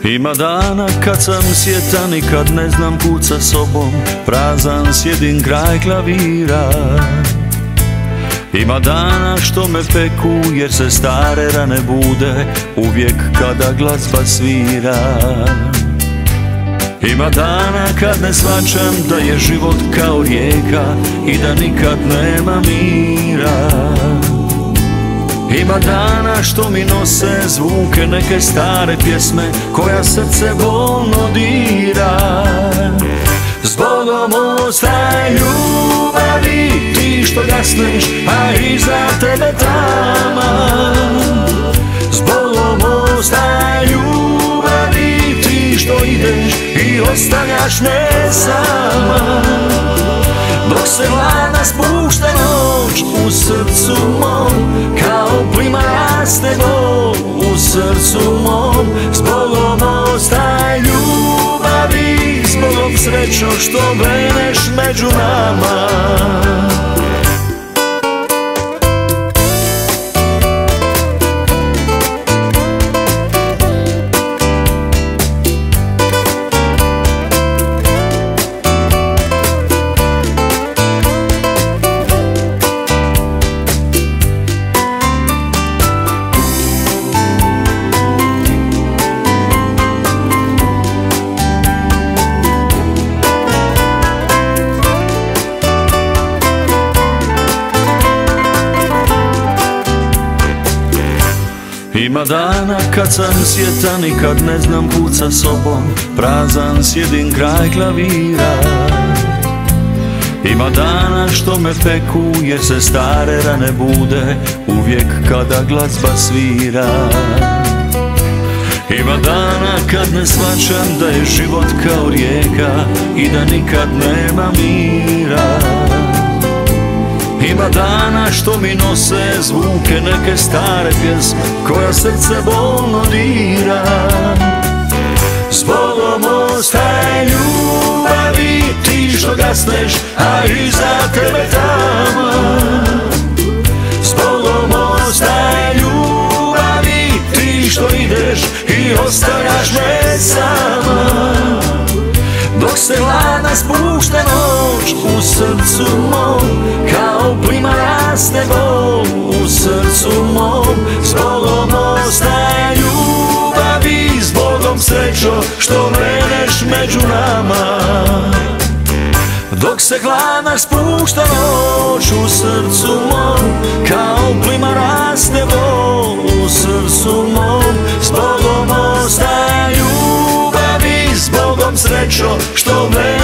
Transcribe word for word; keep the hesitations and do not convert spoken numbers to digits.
Ima dana kad sam sjetan i kad ne znam kud sa sobom, prazan sjedim kraj klavira. Ima dana što me peku jer se stare rane bude uvijek kada glazba svira. Ima dana kad ne shvaćam da je život kao rijeka i da nikad nema mira. Ima dana što mi nose zvuke neke stare pjesme koja srce bolno dira. Zbogom ostaje ljubavi, ti što gasneš, a iza tebe tama. Zbogom ostaje ljubavi, ti što ideš i ostavljaš me sama. Dok se hladna spušta noć u srcu mom, kao plima raste bol u srcu mom. Zbogom ostaje ljubavi, zbogom srećo što veneš među nama. Ima dana kad sam sjetan i kad ne znam kud sa sobom, prazan sjedim kraj klavira. Ima dana što me peku jer se stare rane bude uvijek kada glazba svira. Ima dana kad ne shvaćam da je život kao rijeka i da nikad nema mira. Ima dana što mi nose zvuke neke stare pjesme koja srce bolno dira. Zbogom ostaje ljubavi, ti što gasneš, a iza tebe tama. Zbogom ostaje ljubavi, ti što ideš i ostavljaš me sama. Dok se hladna spušta noć u srcu mom, kao plima raste bol u srcu mom. Zbogom ostaje ljubavi, zbogom srećo što veneš među nama. Dok se hladna spušta noć u srcu mom, kao plima raste bol u srcu mom. Zbogom ostaje ljubavi, zbogom srećo što veneš